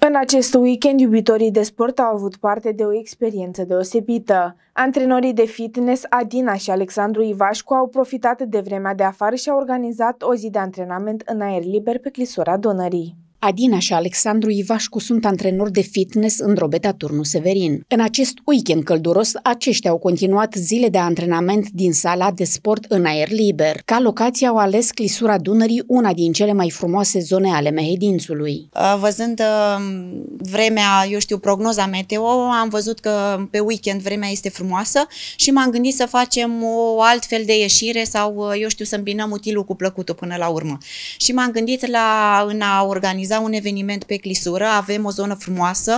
În acest weekend, iubitorii de sport au avut parte de o experiență deosebită. Antrenorii de fitness Adina și Alexandru Ivașcu au profitat de vremea de afară și au organizat o zi de antrenament în aer liber pe clisura Dunării. Adina și Alexandru Ivașcu sunt antrenori de fitness în Drobeta Turnu Severin. În acest weekend călduros, aceștia au continuat zile de antrenament din sala de sport în aer liber. Ca locație au ales clisura Dunării, una din cele mai frumoase zone ale Mehedințului. Văzând vremea, prognoza meteo, am văzut că pe weekend vremea este frumoasă și m-am gândit să facem o altfel de ieșire sau, să îmbinăm utilul cu plăcutul până la urmă. Și m-am gândit în a organiza un eveniment pe clisură. Avem o zonă frumoasă,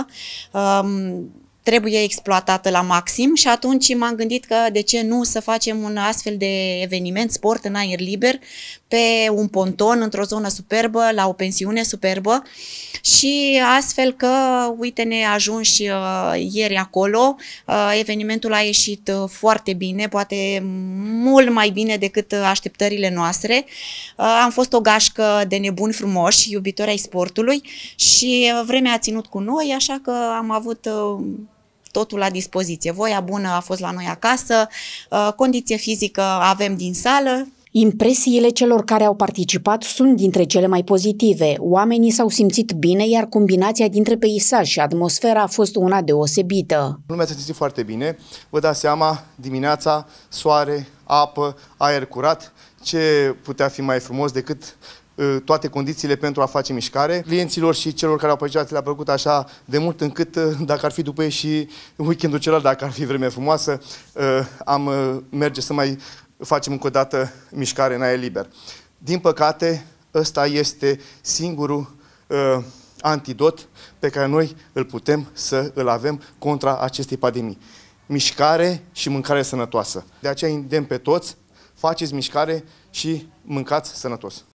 trebuie exploatată la maxim și atunci m-am gândit că de ce nu să facem un astfel de eveniment, sport în aer liber, pe un ponton, într-o zonă superbă, la o pensiune superbă și astfel că, uite, ne ajungi ieri acolo, evenimentul a ieșit foarte bine, poate mult mai bine decât așteptările noastre. Am fost o gașcă de nebuni frumoși, iubitori ai sportului și vremea a ținut cu noi, așa că am avut totul la dispoziție. Voia bună a fost la noi acasă, condiție fizică avem din sală. Impresiile celor care au participat sunt dintre cele mai pozitive. Oamenii s-au simțit bine, iar combinația dintre peisaj și atmosfera a fost una deosebită. Lumea s-a simțit foarte bine. Vă dați seama, dimineața, soare, apă, aer curat. Ce putea fi mai frumos decât toate condițiile pentru a face mișcare. Clienților și celor care au participat le-a plăcut așa de mult încât, dacă ar fi după ei și weekendul celălalt, dacă ar fi vreme frumoasă, am merge să mai facem încă o dată mișcare în aer liber. Din păcate, ăsta este singurul antidot pe care noi îl putem să îl avem contra acestei pandemii. Mișcare și mâncare sănătoasă. De aceea îndemn pe toți, faceți mișcare și mâncați sănătos.